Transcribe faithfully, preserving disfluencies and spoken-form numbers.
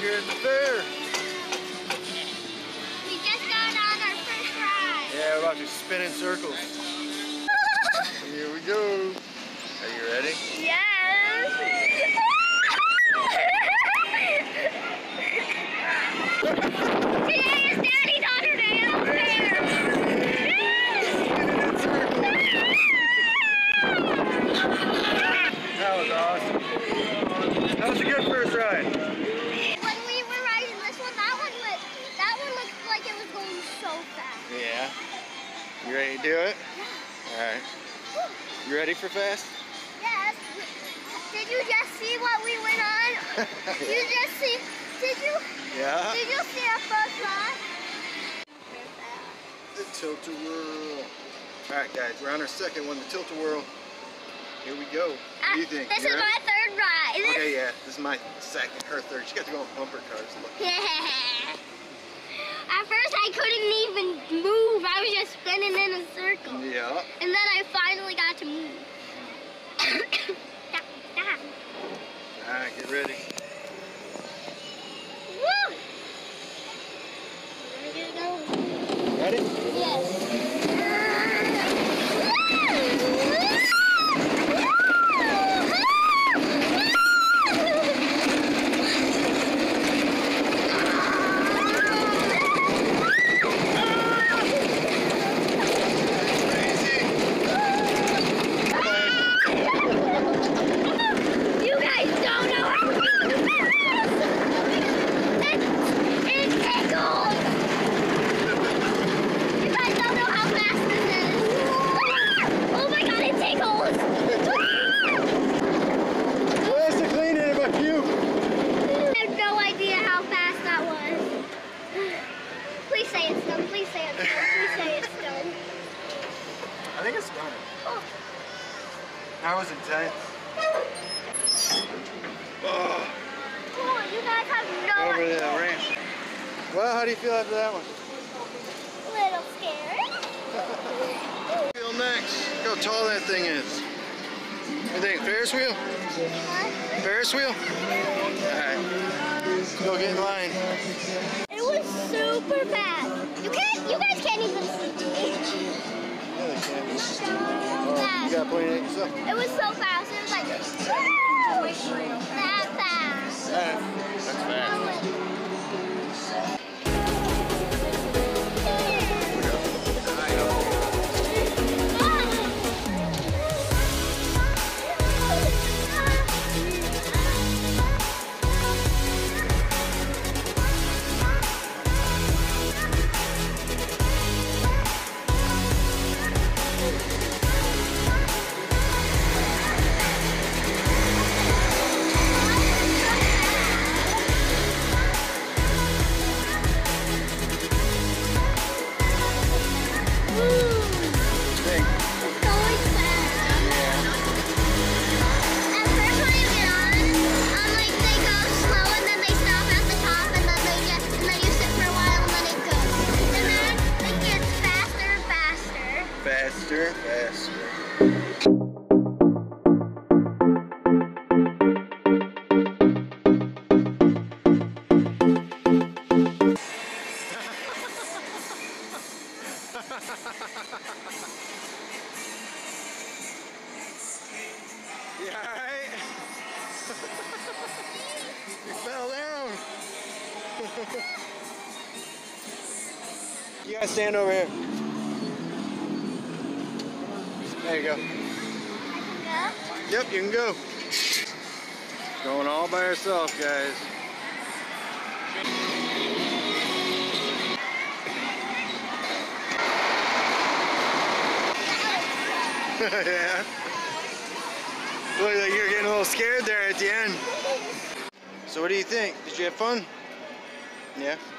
here at the fair. We just got on our first ride. Yeah, we're about to spin in circles. Here we go. Are you ready? Yes. Today is Daddy's Daughter Day at the fair. That was awesome. That was a good first ride. When we were riding this one, that one was, that one looked like it was going so fast. Yeah. You ready to do it? Yeah. All right. You ready for fast? Yes. Did you just see what we went on? Did you just see? Did you? Yeah. Did you see our first ride? The tilt-a-whirl. All right, guys, we're on our second one, the tilt-a-whirl. Here we go. What do you think? This You is ready? my third ride. Okay, yeah, this is my second, her third. She got to go on bumper cars. Look. At first, I couldn't even move. I was just spinning in a circle. Yeah. And then I finally got to move. All right, get ready. Woo! Ready to go? Ready? Yes. I think it's done. Oh. That was intense. Oh. Oh, you guys have no Over idea. the ramp. Well, how do you feel after that one? A little scared. Feel next. Look how tall that thing is. What do you think? Ferris wheel? What? Ferris wheel? Alright. Let's go get in line. It was super fast. You can't, you guys can't even see me. Yeah, they can. So Oh, you fast. gotta point it at yourself. It was so fast. It was like, woo! That fast. Alright. That's fast. Faster, faster. You alright? You fell down. You gotta stand over here. There you go. I can go? Yep, you can go. Going all by herself, guys. Yeah. Look like you're getting a little scared there at the end. So what do you think? Did you have fun? Yeah?